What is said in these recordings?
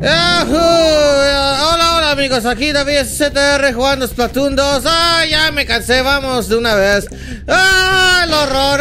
Hola amigos, aquí David STR jugando Splatoon 2. Ya me cansé, vamos de una vez. El horror.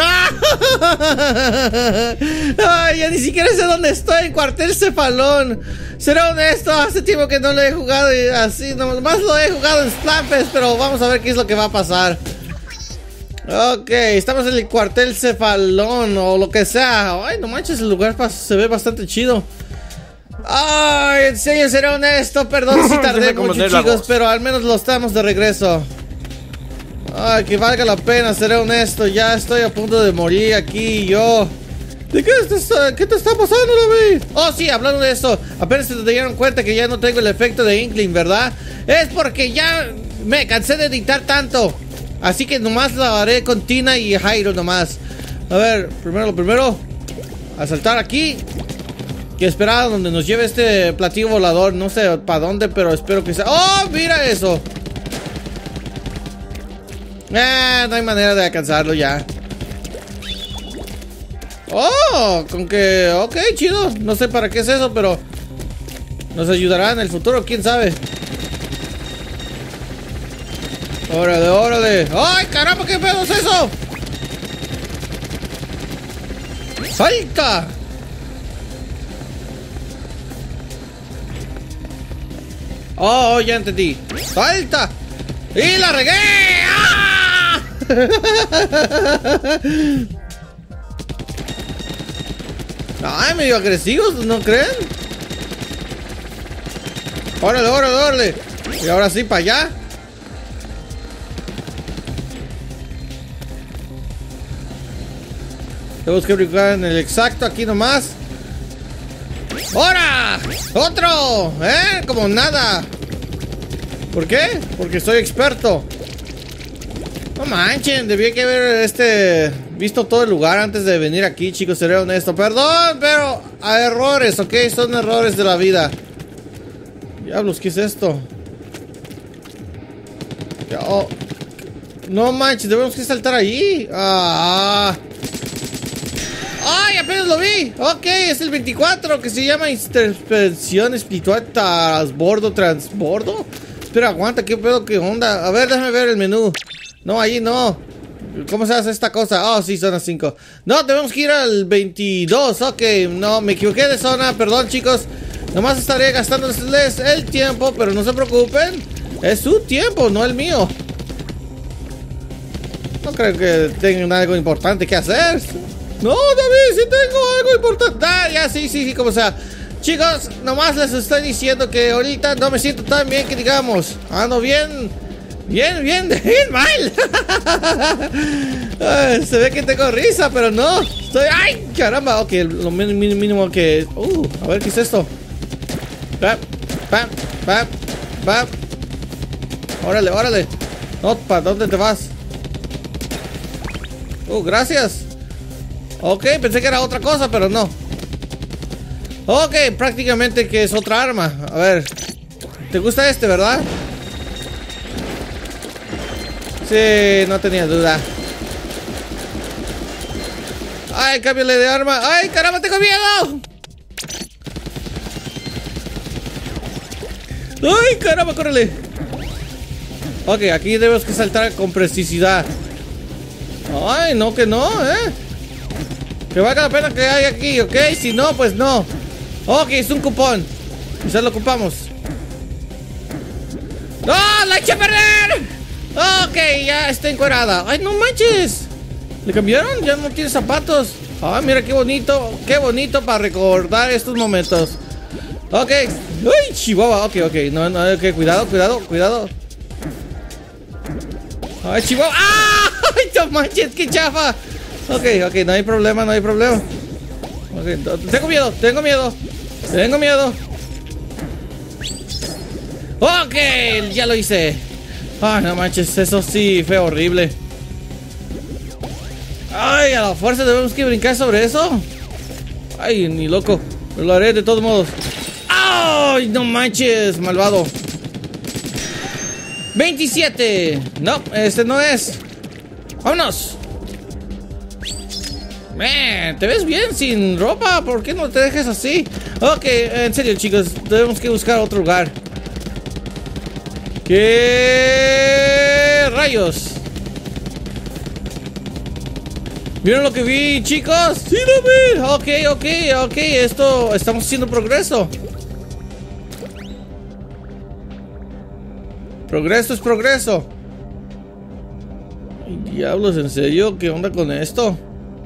Ya ni siquiera sé dónde estoy, en Cuartel Cefalón. Seré honesto, hace tiempo que no lo he jugado y así, nomás lo he jugado en Splamfest, pero vamos a ver qué es lo que va a pasar. Ok, estamos en el Cuartel Cefalón o lo que sea. Ay, no manches, el lugar se ve bastante chido. Ay, en serio, seré honesto, perdón si tardé mucho, chicos, pero al menos lo estamos de regreso. Ay, que valga la pena, seré honesto, ya estoy a punto de morir aquí yo. ¿De qué te está pasando, David? Oh, sí, hablando de eso, apenas se dieron cuenta que ya no tengo el efecto de Inkling, ¿verdad? Es porque ya me cansé de editar tanto. Así que nomás lo haré con Tina y Jairo nomás. A ver, lo primero, a saltar aquí. Que esperar a donde nos lleve este platillo volador. No sé para dónde, pero espero que sea. ¡Oh, mira eso! No hay manera de alcanzarlo ya. ¡Oh! Con que... Ok, chido. No sé para qué es eso, pero nos ayudará en el futuro, quién sabe. ¡Órale, órale! ¡Ay, caramba! ¿Qué pedo es eso? ¡Salta! Oh, ya entendí. ¡Salta! ¡Y la regué! ¡Ah! Ay, medio agresivos, ¿no creen? ¡Órale, órale, órale! Y ahora sí, para allá. Tenemos que brincar en el exacto aquí nomás. ¡Hora! ¡Otro! Como nada. ¿Por qué? Porque soy experto. No manchen, debí que haber visto todo el lugar antes de venir aquí, chicos, seré honesto. Perdón, pero hay errores, ¿ok? Son errores de la vida. Diablos, ¿qué es esto? Oh. No manches, debemos que saltar allí. ¡Ay, apenas lo vi! Ok, es el 24, que se llama Intervención Espiritual Transbordo. Espera, aguanta, ¿qué pedo? ¿Qué onda? A ver, déjame ver el menú. No, allí no. ¿Cómo se hace esta cosa? Oh, sí, zona 5. No, tenemos que ir al 22. Ok, no, me equivoqué de zona. Perdón, chicos. Nomás estaré gastándoles el tiempo, pero no se preocupen. Es su tiempo, no el mío. No creo que tengan algo importante que hacer. No, David, sí tengo algo importante. Ya, sí, como sea. Chicos, nomás les estoy diciendo que ahorita no me siento tan bien que digamos. Ando bien mal. Se ve que tengo risa, pero no. ¡Ay, caramba! Ok, lo mínimo que... a ver, ¿qué es esto? Órale, órale. Opa, ¿dónde te vas? Gracias. Ok, pensé que era otra cosa, pero no. Ok, prácticamente que es otra arma. A ver, ¿te gusta este, verdad? Sí, no tenía duda. Ay, cámbiale de arma. Ay, caramba, tengo miedo. Ay, caramba, córrele. Ok, aquí debemos que saltar con precisidad. Ay, no, que no, que valga la pena que hay aquí, ¿ok? Si no, pues no. Ok, es un cupón. Quizás lo ocupamos. ¡No! ¡La eché a perder! Ok, ya está encuerada. ¡Ay, no manches! ¿Le cambiaron? Ya no tiene zapatos. ¡Ay, mira qué bonito! ¡Qué bonito para recordar estos momentos! Ok. ¡Uy, chihuahua! Ok. No, ok, cuidado. ¡Ay, chihuahua! ¡Ah! ¡Ay, no manches! ¡Qué chafa! Ok, no hay problema. Ok, tengo miedo. Ok, ya lo hice. Ay, no manches, eso sí fue horrible. Ay, a la fuerza debemos que brincar sobre eso. Ay, ni loco, pero lo haré de todos modos. Ay, no manches, malvado. 27. No, este no es. Vámonos. Man, te ves bien sin ropa. ¿Por qué no te dejes así? Ok, en serio, chicos, tenemos que buscar otro lugar. ¿Qué rayos? ¿Vieron lo que vi, chicos? Sí, lo vi. Ok. Esto, estamos haciendo progreso. Progreso es progreso. Ay, diablos, ¿en serio? ¿Qué onda con esto?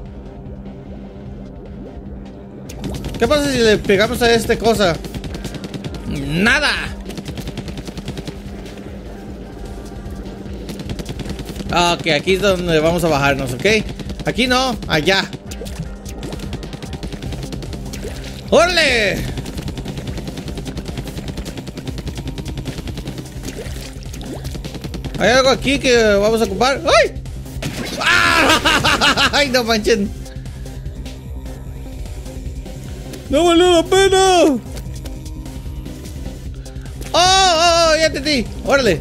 ¿Qué pasa si le pegamos a esta cosa? ¡Nada! Ok, aquí es donde vamos a bajarnos, ¿ok? Aquí no, allá. ¡Órale! ¿Hay algo aquí que vamos a ocupar? ¡Ay! ¡Ay, no manchen! ¡No valió la pena! ¡Oh! Ya entendí. ¡Órale!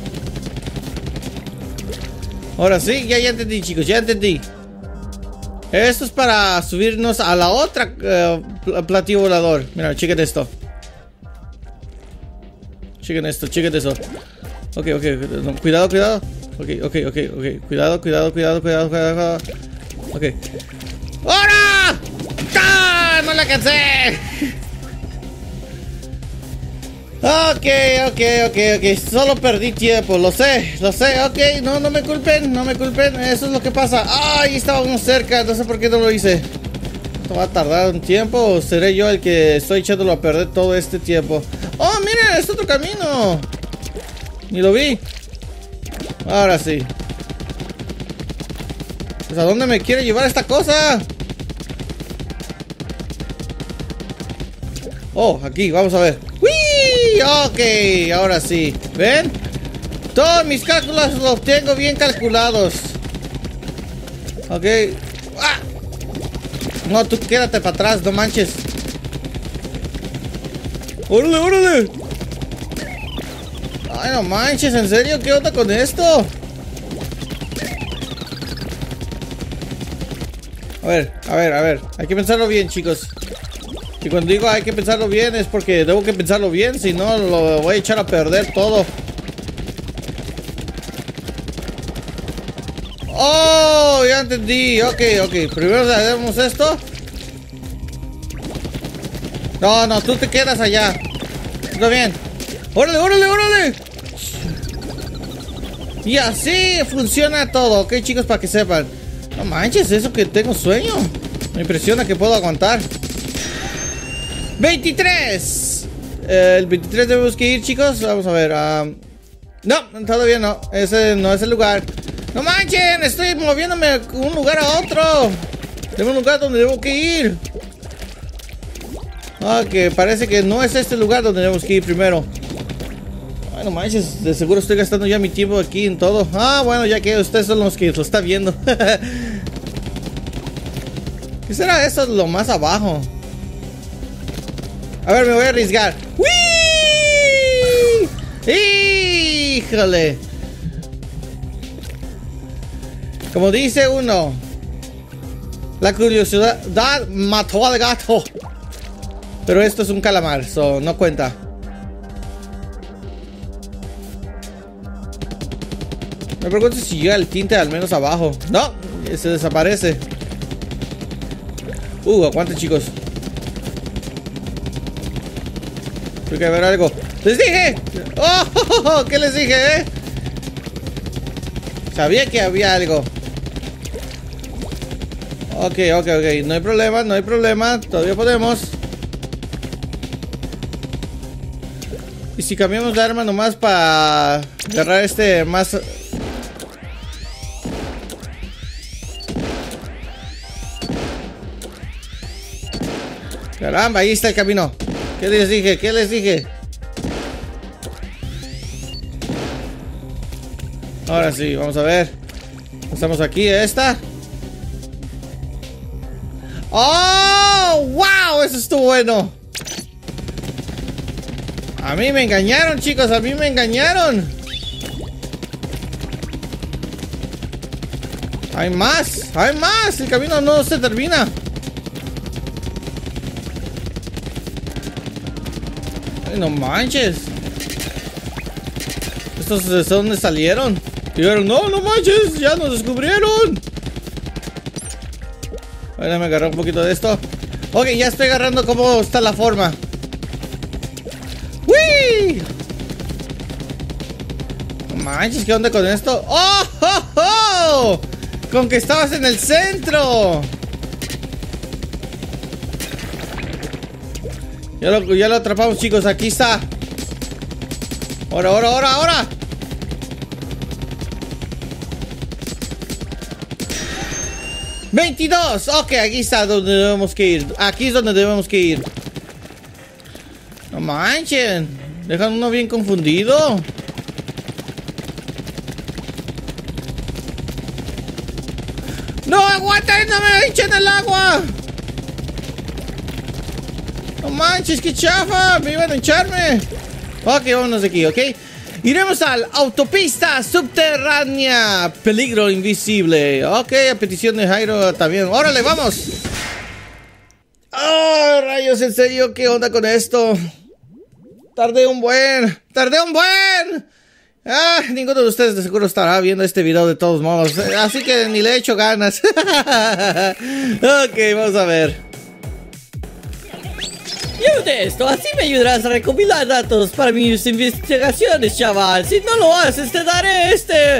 Ahora sí, ya entendí, chicos. Ya entendí. Esto es para subirnos a la otra platillo volador. Mira, chequen esto. Chequen esto, chequen eso. Ok. No, cuidado. Ok. Cuidado. Ok. ¡Ahora! ¡Ah! ¡No la alcancé! Ok. Solo perdí tiempo, lo sé. Ok, no me culpen. Eso es lo que pasa. Ay, estábamos cerca. No sé por qué no lo hice. Esto va a tardar un tiempo. ¿O seré yo el que estoy echándolo a perder todo este tiempo? Oh, miren, es otro camino. Ni lo vi. Ahora sí. Pues, ¿a dónde me quiere llevar esta cosa? Oh, aquí, vamos a ver. ¡Wii! Ok, ahora sí. ¿Ven? Todos mis cálculos los tengo bien calculados. Ok. ¡Ah! No, tú quédate para atrás, no manches. ¡Órale! Ay, no manches, ¿en serio? ¿Qué onda con esto? A ver. Hay que pensarlo bien, chicos. Y cuando digo hay que pensarlo bien es porque debo que pensarlo bien, si no lo voy a echar a perder todo. Oh, ya entendí. Ok. Primero hacemos esto. No, tú te quedas allá. Está bien. ¡Órale! Y así funciona todo, ok, chicos, para que sepan. No manches, eso que tengo sueño. Me impresiona que puedo aguantar. 23. El 23 debemos que ir, chicos. Vamos a ver. No, todavía no. Ese no es el lugar. No manchen, estoy moviéndome de un lugar a otro. Tengo un lugar donde debo que ir. Ok, parece que no es este lugar donde debemos que ir primero. Ay, no manches, de seguro estoy gastando ya mi tiempo aquí en todo. Bueno, ya que ustedes son los que lo están viendo. ¿Qué será eso lo más abajo? A ver, me voy a arriesgar. ¡Wii! ¡Híjole! Como dice uno, la curiosidad mató al gato. Pero esto es un calamar, so no cuenta. Me pregunto si llega el tinte al menos abajo. No, se desaparece. Aguanten, chicos. Tengo que ver algo. ¡Les dije! ¡Oh! ¿Qué les dije, Sabía que había algo. Ok. No hay problema. Todavía podemos. Y si cambiamos de arma nomás para agarrar este más... Caramba, ahí está el camino. ¿Qué les dije? Ahora sí, vamos a ver. Estamos aquí, esta. ¡Oh! ¡Wow! Eso estuvo bueno. A mí me engañaron, chicos. A mí me engañaron. Hay más, hay más. El camino no se termina. Ay, no manches. ¿Estos de dónde salieron? Dijeron, no, no manches, ya nos descubrieron. Déjame agarrar un poquito de esto. Ok, ya estoy agarrando cómo está la forma. ¡Wii! No manches, ¿qué onda con esto? ¡Oh, oh, oh! Con que estabas en el centro. Ya lo atrapamos, chicos. Aquí está. Ahora, ahora, ahora, ahora. ¡22! Ok, aquí está donde debemos que ir. Aquí es donde debemos que ir. No manchen. Dejan uno bien confundido. ¡No, aguanten! ¡No me echen el agua! ¡No manches, qué chafa! ¡Me iban a echarme! Ok, vámonos de aquí, ¿ok? Iremos a la autopista subterránea. Peligro invisible. Ok, a petición de Jairo también. ¡Órale, vamos! ¡Oh, rayos! ¿En serio? ¿Qué onda con esto? ¡Tardé un buen! Ah, ninguno de ustedes de seguro estará viendo este video de todos modos. Así que ni le echo ganas. Ok, vamos a ver. Yo de esto, así me ayudarás a recopilar datos para mis investigaciones, chaval. Si no lo haces, te daré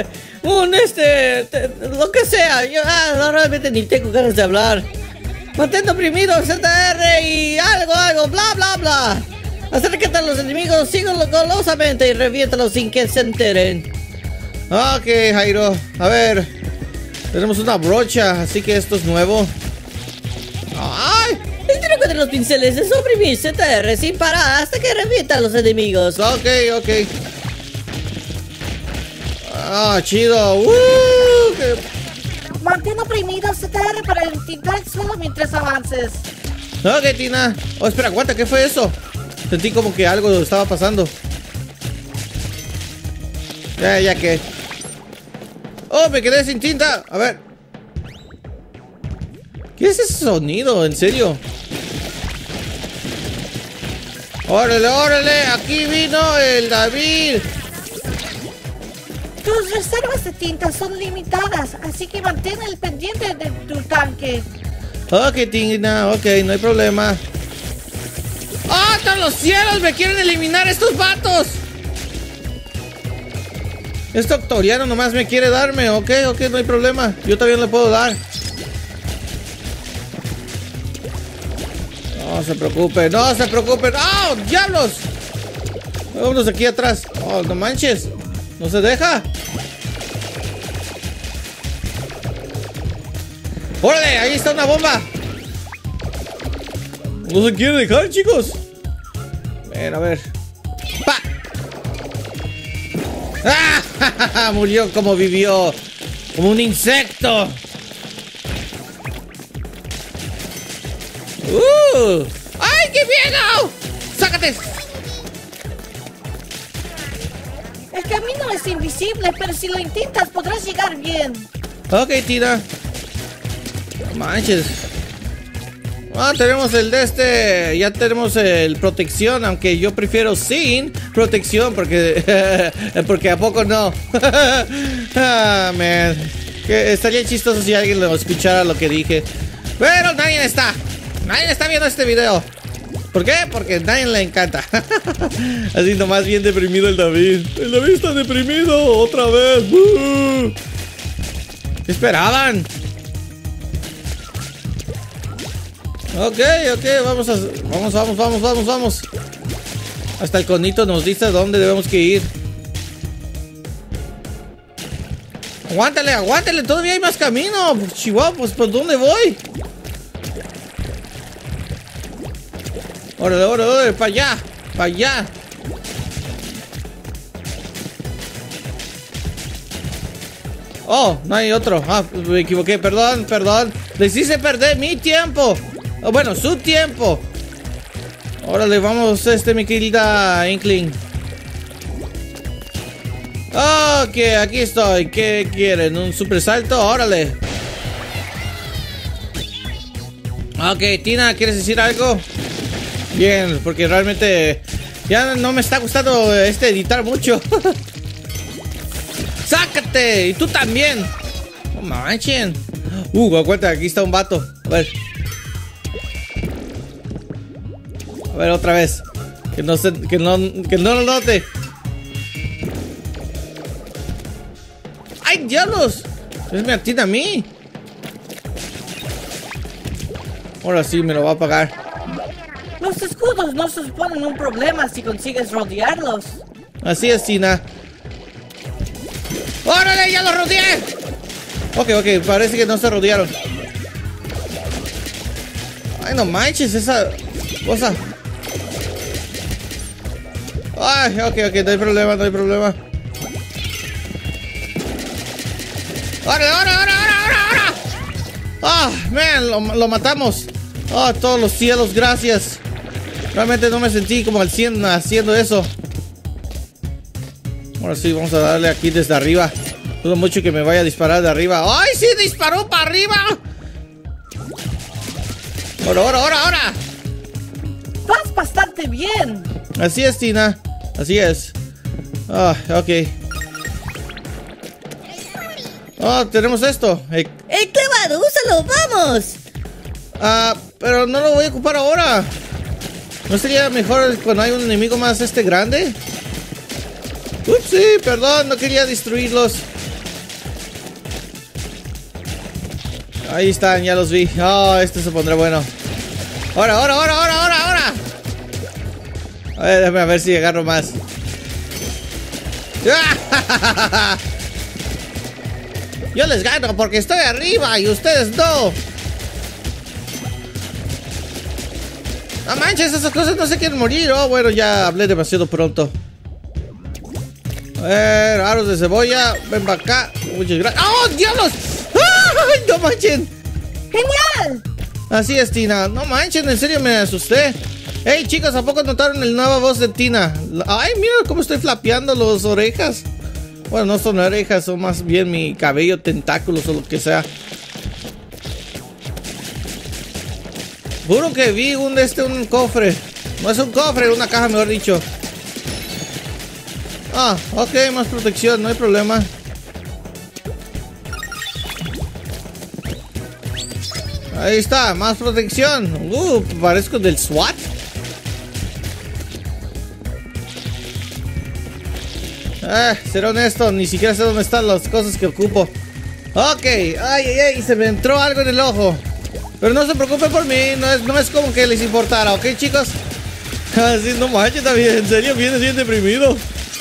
lo que sea. Yo no, realmente ni tengo ganas de hablar. Mantén oprimido, ZR y algo, bla, bla, bla. Acércate a los enemigos, síguelo golosamente y reviéntalos sin que se enteren. Ok, Jairo. A ver. Tenemos una brocha, así que esto es nuevo. ¡Ay! El truco de los pinceles es oprimir ZR sin parar hasta que revienta a los enemigos. Ok, ok. Ah, chido. Mantén oprimido ZR para intentar solo mientras avances. Ok, Tina. Oh, espera, aguanta, ¿qué fue eso? Sentí como que algo estaba pasando. Ya que. Oh, me quedé sin tinta. A ver. ¿Qué es ese sonido? ¿En serio? ¡Órale, órale! ¡Aquí vino el David! Tus reservas de tinta son limitadas, así que mantén el pendiente de tu tanque. Ok, Tina, ok, no hay problema. ¡Oh, ¡hasta los cielos! ¡Me quieren eliminar estos vatos! Este octoriano nomás me quiere darme. Ok, no hay problema. Yo también le puedo dar. No se preocupen, no se preocupen. ¡Oh, diablos! Vámonos aquí atrás. Oh, no manches. No se deja. ¡Órale! Ahí está una bomba. No se quiere dejar, chicos. Ven, a ver. ¡Pa! ¡Ah! Murió como vivió. Como un insecto. ¡Ay, qué miedo! ¡Sácate! El camino es invisible, pero si lo intentas podrás llegar bien. Ok, Tina. No manches. Ah, tenemos el de este. Ya tenemos el protección, aunque yo prefiero sin protección porque porque a poco no. Ah, man. Que estaría chistoso si alguien lo escuchara lo que dije. Pero nadie está viendo este video. ¿Por qué? Porque a nadie le encanta. Así nomás bien deprimido el David. El David está deprimido otra vez. ¿Qué esperaban? Ok, vamos. Hasta el conito nos dice a dónde debemos que ir. Aguántale, todavía hay más camino. Chihuahua, pues ¿por dónde voy? Órale, para allá. Oh, no hay otro. Ah, me equivoqué, perdón. Les hice perder mi tiempo. Oh, bueno, su tiempo. Órale, vamos, mi querida Inkling. Ok, aquí estoy. ¿Qué quieren? ¿Un super salto? Órale. Ok, Tina, ¿quieres decir algo? Bien, porque realmente ya no me está gustando editar mucho. ¡Sácate! Y tú también. No manchen. Aguanta, aquí está un vato. A ver, otra vez. Que no lo note. ¡Ay, diablos! Es me atina a mí. Ahora sí me lo va a pagar. Los escudos no se suponen un problema si consigues rodearlos. Así es, Tina. ¡Órale! ¡Ya lo rodeé! Ok, parece que no se rodearon. Ay, no manches, esa cosa. Ay, ok, no hay problema, no hay problema. ¡Ahora! ¡Ah, man! Lo matamos. ¡Ah, todos los cielos, gracias! Realmente no me sentí como al 100 haciendo eso. Ahora sí, vamos a darle aquí desde arriba. Dudo mucho que me vaya a disparar de arriba. ¡Ay, sí! ¡Disparó para arriba! ¡Ahora! Vas bastante bien. Así es, Tina. Así es. Ah, ok. Oh, tenemos esto. ¡Clavado! ¡Úsalo! ¡Vamos! Pero no lo voy a ocupar ahora. ¿No sería mejor cuando hay un enemigo más grande? Ups, sí, perdón, no quería destruirlos. Ahí están, ya los vi. Oh, este se pondrá bueno. ¡Ahora! A ver, déjame a ver si agarro más. Yo les gano porque estoy arriba y ustedes no. No manches, esas cosas no se quieren morir. Oh, bueno, ya hablé demasiado pronto. A ver, aros de cebolla. Ven para acá. Muchas gracias. ¡Oh, diablos! ¡Ay, no manchen! ¡Genial! Así es, Tina. No manchen, en serio me asusté. Hey, chicos, ¿a poco notaron la nueva voz de Tina? Ay, mira cómo estoy flapeando las orejas. Bueno, no son orejas, son más bien mi cabello, tentáculos o lo que sea. Juro que vi un cofre. No es un cofre, una caja, mejor dicho. Ah, ok, más protección, no hay problema. Ahí está, más protección. Parezco del SWAT. Seré honesto, ni siquiera sé dónde están las cosas que ocupo. Ok, ay, se me entró algo en el ojo. Pero no se preocupen por mí, no es como que les importara, ¿ok, chicos? Así no manches, también, en serio, vienes bien deprimido.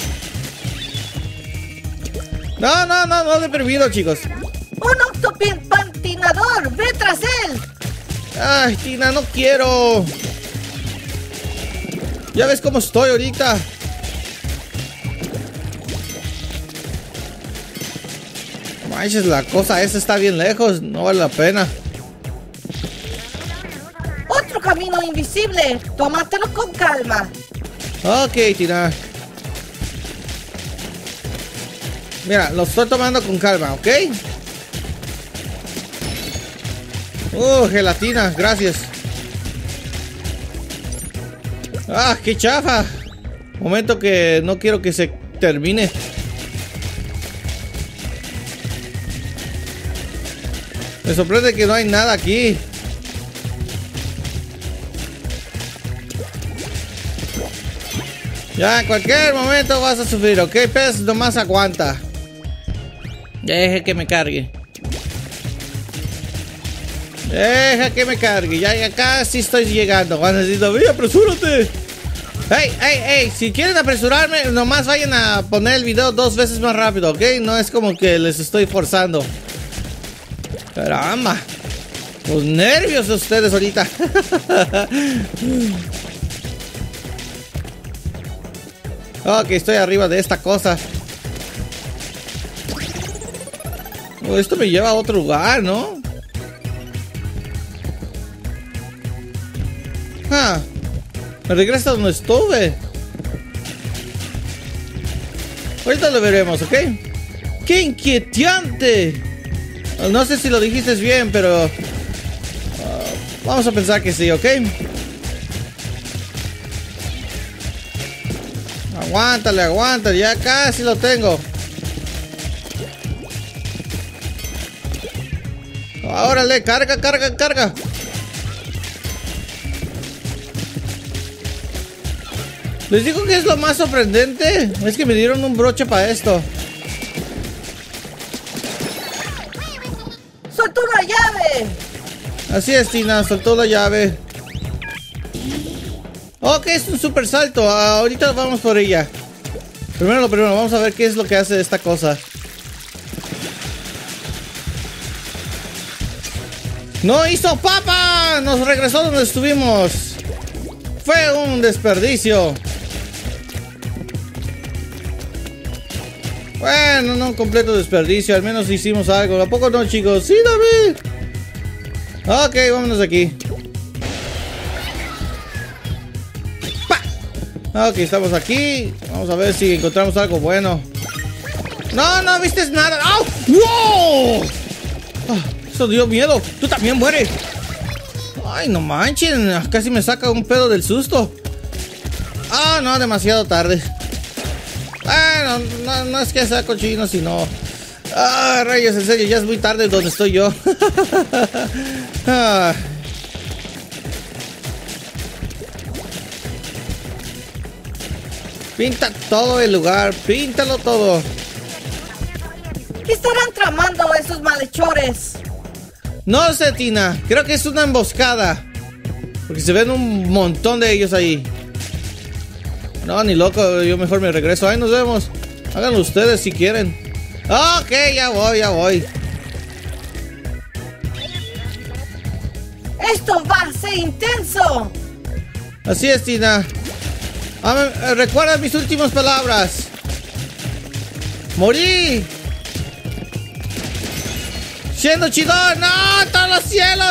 No deprimido, chicos. ¡Un octopantinador! ¡Ve tras él! Ay, Tina, no quiero. Ya ves cómo estoy ahorita. Manches, la cosa esa está bien lejos, no vale la pena. ¡Otro camino invisible! ¡Tómatelo con calma! Ok, Tina. Mira, lo estoy tomando con calma, ¿ok? Gelatina, gracias. Qué chafa. Momento que no quiero que se termine. Me sorprende que no hay nada aquí. Ya en cualquier momento vas a sufrir, ¿ok? Pez, nomás aguanta. Deje que me cargue. Deja que me cargue. Ya casi estoy llegando. Van a decir, David, apresúrate. Hey, si quieren apresurarme, nomás vayan a poner el video 2 veces más rápido, ¿ok? No es como que les estoy forzando. Caramba. Los nervios de ustedes ahorita. Ok, estoy arriba de esta cosa. Esto me lleva a otro lugar, ¿no? Me regresa a donde estuve. Ahorita lo veremos, ¿ok? ¡Qué inquietante! No sé si lo dijiste bien, pero... Vamos a pensar que sí, ¿ok? Aguántale, aguántale. Ya casi lo tengo. Órale, carga, carga, carga. Les digo que es lo más sorprendente. Es que me dieron un broche para esto. ¡Soltó una llave! Así es, Tina, soltó la llave. Ok, es un super salto. Ahorita vamos por ella. Primero lo primero, vamos a ver qué es lo que hace esta cosa. ¡No hizo papa! Nos regresó donde estuvimos. Fue un desperdicio. Bueno, no un completo desperdicio. Al menos hicimos algo. ¿A poco no, chicos? ¡Sí, David! Ok, vámonos de aquí. ¡Pa! Ok, estamos aquí. Vamos a ver si encontramos algo bueno. ¡No, no viste nada! ¡Au! ¡Wow! Eso dio miedo. ¡Tú también mueres! ¡Ay, no manchen! Casi me saca un pedo del susto. ¡Ah, no! Demasiado tarde. Bueno, no es que sea cochino, sino... ¡Ah, rayos! En serio, ya es muy tarde donde estoy yo. Ah. Pinta todo el lugar. Píntalo todo. ¿Qué estarán tramando esos malhechores? No sé, Tina. Creo que es una emboscada. Porque se ven un montón de ellos ahí. No, ni loco. Yo mejor me regreso. Ahí nos vemos. Háganlo ustedes si quieren. Ok, ya voy, ya voy. ¡Esto va a ser intenso! Así es, Tina. Recuerda mis últimas palabras. Morí siendo chidón. ¡No! ¡Todos los cielos!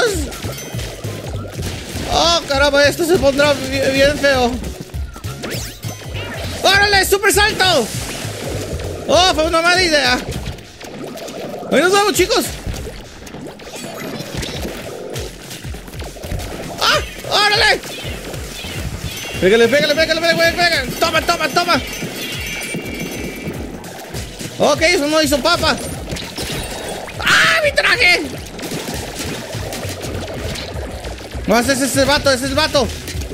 ¡Oh, caramba! Esto se pondrá bien feo. ¡Órale! ¡Super salto! ¡Oh! Fue una mala idea. Ahí nos vamos, chicos. ¡Ah! ¡Órale! Pégale, pégale, pégale, pégale, pégale. Toma, toma, toma. Ok, eso no hizo papa. ¡Ah, mi traje! No, ese es ese vato, ese es el vato.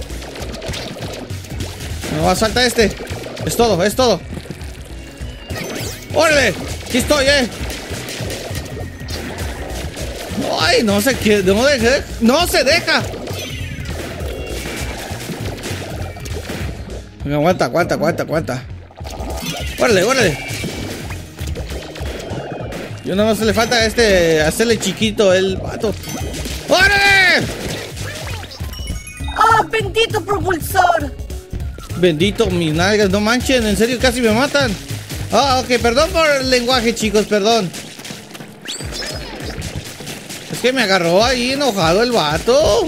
No más falta este. Es todo, es todo. ¡Órale! Aquí estoy, Ay, no sé qué. No se deja. Aguanta, aguanta, aguanta, aguanta. Órale, órale. Yo nada más le falta hacerle chiquito el vato. ¡Órale! ¡Oh, bendito propulsor! Bendito mis nalgas, no manchen, en serio casi me matan. Ah, ok, perdón por el lenguaje, chicos, perdón. Es que me agarró ahí enojado el vato.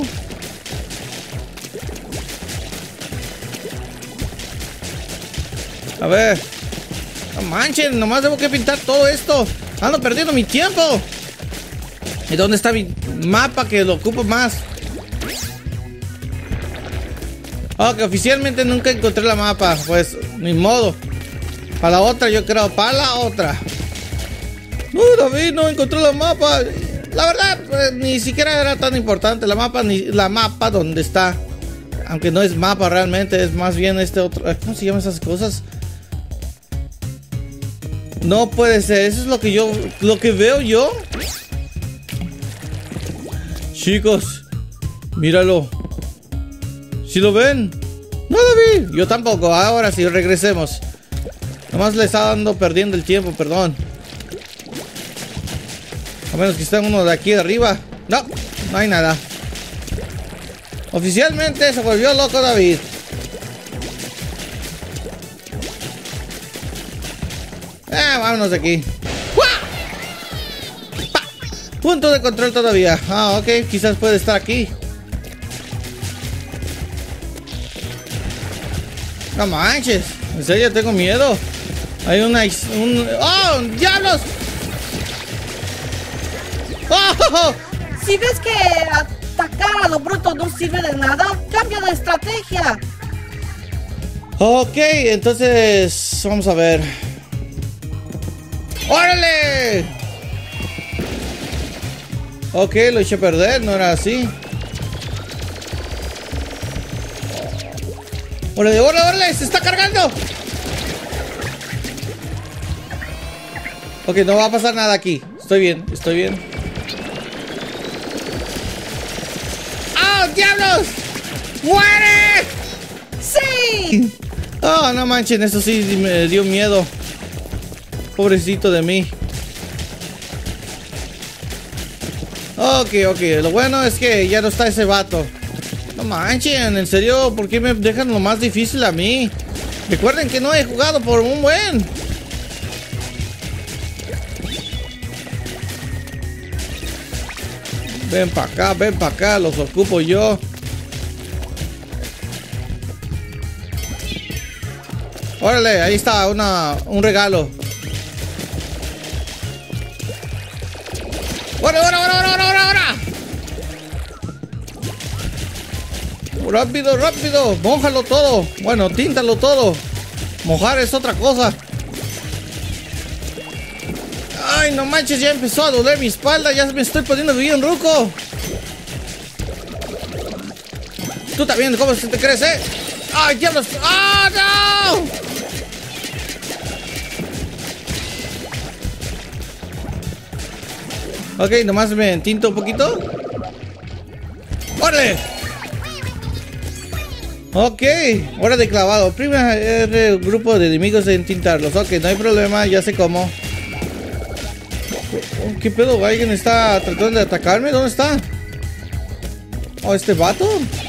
A ver. No manchen, nomás debo que pintar todo esto. Ando perdiendo mi tiempo. ¿Y dónde está mi mapa que lo ocupo más? Ok, oficialmente nunca encontré la mapa. Pues, ni modo. Para la otra, yo creo. Para la otra. No, David, no encontré la mapa. La verdad, pues, ni siquiera era tan importante la mapa, ni la mapa donde está. Aunque no es mapa realmente, es más bien este otro. ¿Cómo se llaman esas cosas? No puede ser, eso es lo que veo yo. Chicos, míralo. ¿Sí lo ven? No, David. Yo tampoco. Ahora sí, regresemos. Nomás le está perdiendo el tiempo, perdón. A menos que esté uno de aquí de arriba. No, no hay nada. Oficialmente se volvió loco David. Vámonos de aquí. Punto de control todavía. Ah, ok, quizás puede estar aquí. No manches, en serio tengo miedo. Hay ¡oh, diablos! ¡Oh! Si ves que atacar a lo bruto no sirve de nada. Cambia de estrategia. Ok, entonces vamos a ver. ¡Órale! Ok, lo eché a perder, no era así. ¡Órale, órale, órale! ¡Se está cargando! Ok, no va a pasar nada aquí. Estoy bien, estoy bien. ¡Ah, diablos! ¡Muere! ¡Sí! Oh, no manchen, eso sí me dio miedo. Pobrecito de mí. Ok, ok. Lo bueno es que ya no está ese vato. No manchen, en serio, ¿por qué me dejan lo más difícil a mí? Recuerden que no he jugado por un buen. Ven para acá, los ocupo yo. Órale, ahí está un regalo. ¡Ahora! Rápido, rápido, mójalo todo. Bueno, tíntalo todo. Mojar es otra cosa. Ay, no manches, ya empezó a doler mi espalda. Ya me estoy poniendo bien ruco. Tú también, ¿cómo se te crees, eh? ¡Ay, diablos! ¡Ah, no! Ok, nomás me tinto un poquito. ¡Órale! Ok, hora de clavado. Primer grupo de enemigos en tintarlos. Ok, no hay problema, ya sé cómo. ¿Qué pedo? ¿Alguien está tratando de atacarme? ¿Dónde está? ¿Oh, este vato?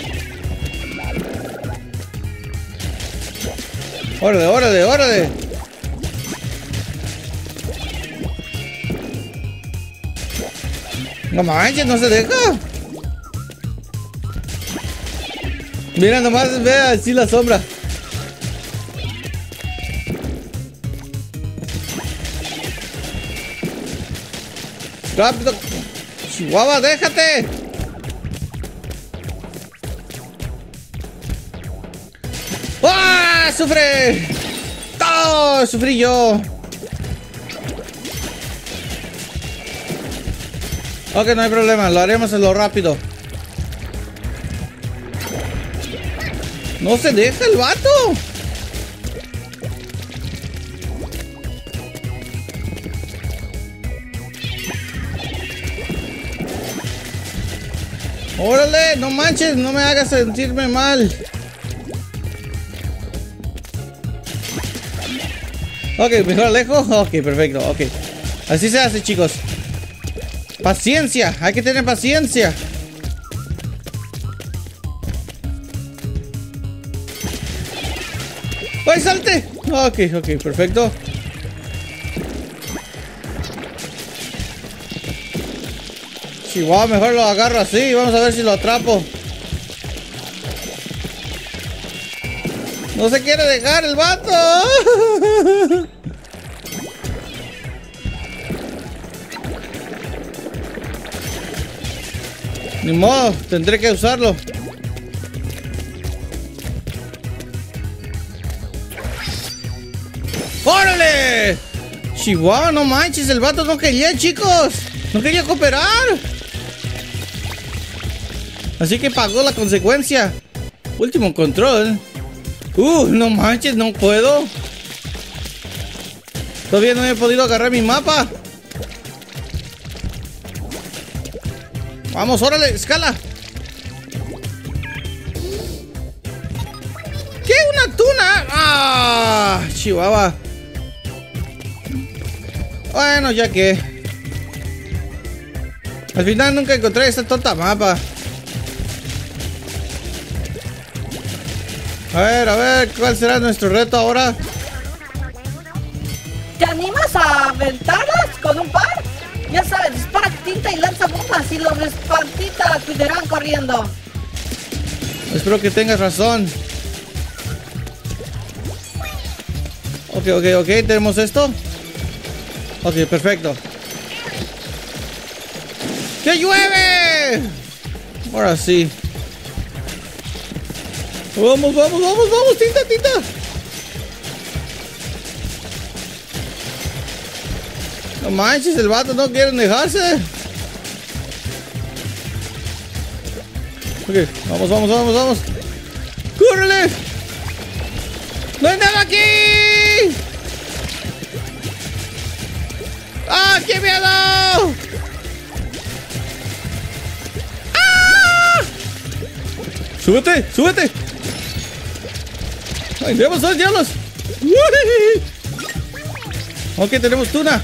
¡Órale, órale, órale! No manches, no se deja. Mira, nomás ve así la sombra. Rápido. Chihuahua, déjate. ¡Ah! ¡Sufre! ¡Oh! ¡Sufrí yo! Ok, no hay problema, lo haremos en lo rápido. ¡No se deja el vato! ¡Órale! ¡No manches! ¡No me hagas sentirme mal! Ok, mejor alejo. Ok, perfecto, ok. Así se hace, chicos. Paciencia, hay que tener paciencia. ¡Ay, salte! Ok, ok, perfecto. Chihuahua, mejor lo agarro así. Vamos a ver si lo atrapo. No se quiere dejar el vato. Ni modo, tendré que usarlo. ¡Órale! Chihuahua, no manches, el vato no quería, chicos. No quería cooperar. Así que pagó la consecuencia. Último control. No manches, no puedo. Todavía no he podido agarrar mi mapa. Vamos, órale, escala. ¿Qué? ¿Una tuna? ¡Ah! Chihuahua. Bueno, ya que. Al final nunca encontré esta tonta mapa. A ver, ¿cuál será nuestro reto ahora? ¿Te animas a aventarlas con un par? Ya sabes, dispara tinta y lanza bombas y los espantitas acudirán corriendo. Espero que tengas razón. Ok, tenemos esto. Ok, perfecto. ¡Que llueve! Ahora sí. Vamos, vamos, vamos, vamos, tinta, tinta. No manches, el vato no quiere dejarse. Ok, vamos, vamos, vamos, vamos. ¡Córrele! ¡No hay nada aquí! ¡Ah, qué miedo! ¡Ah! ¡Súbete! ¡Súbete! ¡Ay, diablos, ay, diablos! ¡Uy! Ok, tenemos tuna.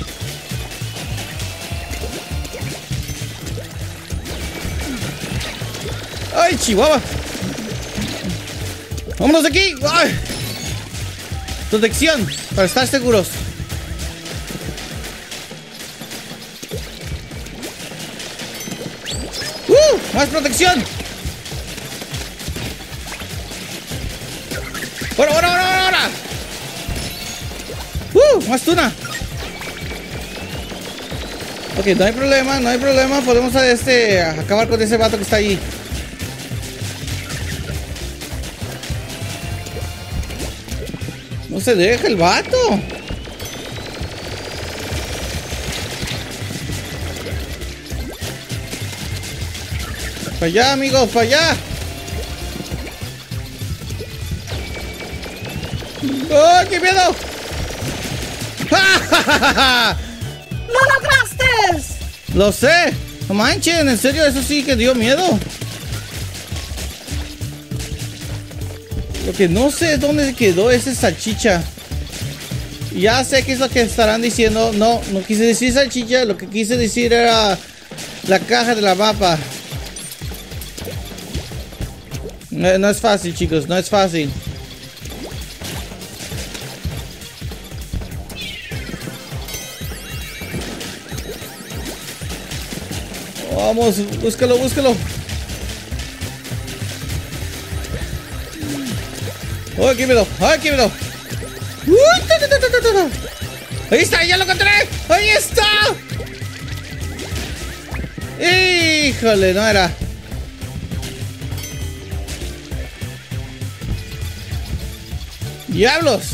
¡Ay, chihuahua! ¡Vámonos de aquí! ¡Ay! Protección, para estar seguros. ¡Más protección! ¡Ahora, ahora, ahora, ahora! ¡Más tuna! Ok, no hay problema, no hay problema. Podemos acabar con ese vato que está ahí. No se deja el vato. Para allá, amigos, para allá. ¡Oh, qué miedo! ¡Lo lograste! Lo sé. No manchen, en serio, eso sí que dio miedo. Lo que no sé es dónde quedó esa salchicha. Ya sé qué es lo que estarán diciendo. No, no quise decir salchicha. Lo que quise decir era la caja de la mapa. No es fácil, chicos, no es fácil. Vamos, búscalo, búscalo. ¡Oh, qué miedo! ¡Oh, qué miedo! ¡Ahí está! ¡Ya lo encontré! ¡Ahí está! ¡Híjole! No era. ¡Diablos!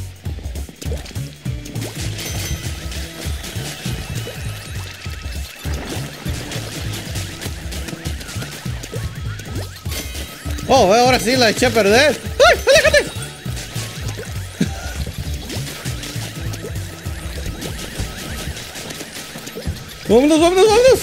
Oh, ahora sí la eché a perder. ¡Ay, aléjate! ¡Vámonos, vámonos, vámonos!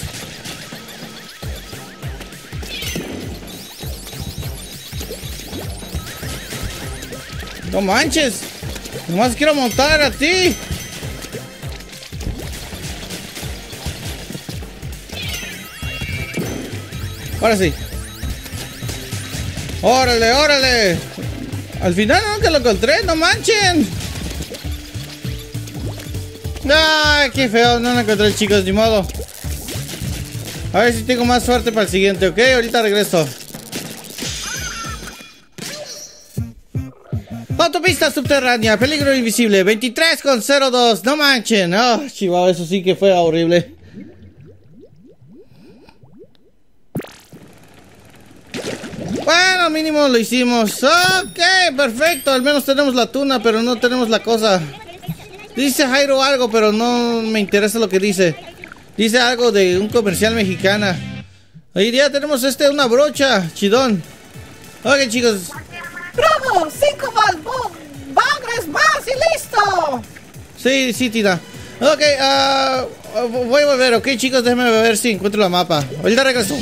No manches. Nomás quiero montar a ti. Ahora sí. ¡Órale, órale! Al final nunca lo encontré, no manchen. ¡Ay, qué feo! No lo encontré, chicos, ni modo. A ver si tengo más suerte para el siguiente, ¿ok? Ahorita regreso. Autopista subterránea, peligro invisible, 23,02. No manchen. Oh, chihuahua, eso sí que fue horrible. Bueno, mínimo lo hicimos. Ok, perfecto. Al menos tenemos la tuna, pero no tenemos la cosa. Dice Jairo algo, pero no me interesa lo que dice. Dice algo de un comercial mexicana. Ahí ya tenemos una brocha, chidón. Ok, chicos. ¡Bravo! 5 bagres más y listo. Sí, sí, Tina. Ok, voy a volver, ok, chicos. Déjenme ver si encuentro la mapa. Ahorita regreso.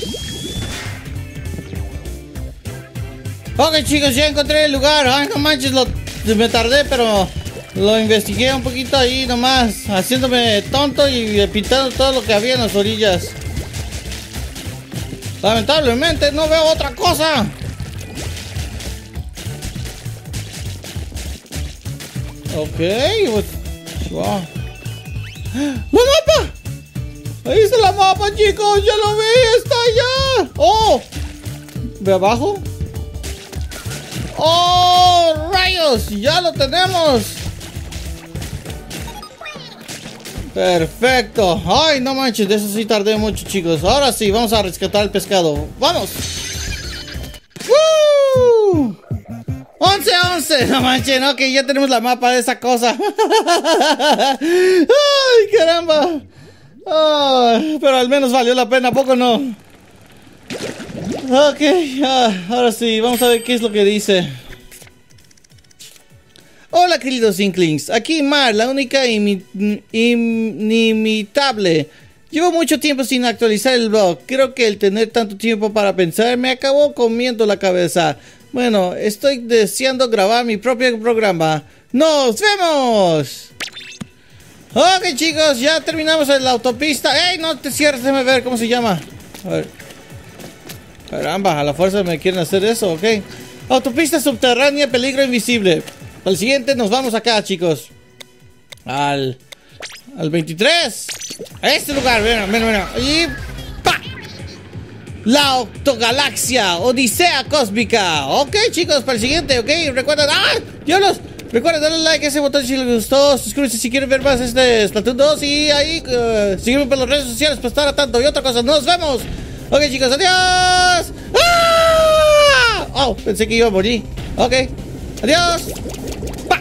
Ok, chicos, ya encontré el lugar. Ay, no manches, me tardé, pero lo investigué un poquito ahí nomás, haciéndome tonto y pintando todo lo que había en las orillas. Lamentablemente no veo otra cosa. Ok, pues, wow. ¡La mapa! Ahí está la mapa, chicos, ya lo vi, está allá. Oh, ¿de abajo? ¡Oh, rayos! ¡Ya lo tenemos! Perfecto. Ay, no manches, de eso sí tardé mucho, chicos. Ahora sí, vamos a rescatar el pescado. ¡Vamos! ¡Woo! 11-11. No manches, no, que ya tenemos la mapa de esa cosa. ¡Ay, caramba! Ay, pero al menos valió la pena, ¿a poco no? Ok, ahora sí, vamos a ver qué es lo que dice. Hola, queridos Inklings, aquí Mar, la única inimitable. Llevo mucho tiempo sin actualizar el blog. Creo que el tener tanto tiempo para pensar me acabó comiendo la cabeza. Bueno, estoy deseando grabar mi propio programa. ¡Nos vemos! Ok, chicos, ya terminamos en la autopista. ¡Ey, no te cierres! Déjame ver cómo se llama. A ver. Caramba, a la fuerza me quieren hacer eso, ok. Autopista subterránea, peligro invisible. Al siguiente nos vamos acá, chicos. Al 23. A este lugar, ven. Y ¡pa! La Octogalaxia, Odisea Cósmica. Ok, chicos, para el siguiente, ok. Recuerden, recuerden darle like a ese botón si les gustó. Suscríbanse si quieren ver más Splatoon 2. Y ahí, sígueme por las redes sociales para estar a tanto. Y otra cosa, nos vemos. Ok, chicos, adiós. ¡Ah! Oh, pensé que iba a morir. Ok, adiós. ¡Pa!